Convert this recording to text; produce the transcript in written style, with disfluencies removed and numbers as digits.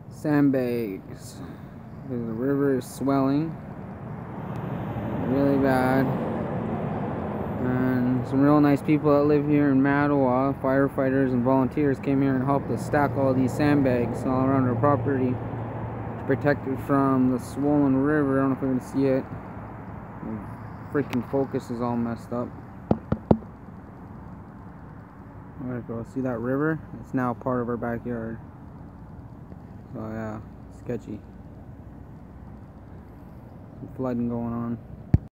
Sandbags. The river is swelling really bad. And some real nice people that live here in Ottawa, firefighters and volunteers, came here and helped us stack all these sandbags all around our property to protect it from the swollen river. I don't know if you can see it. The freaking focus is all messed up. There we go. See that river? It's now part of our backyard. So yeah, sketchy. Some flooding going on.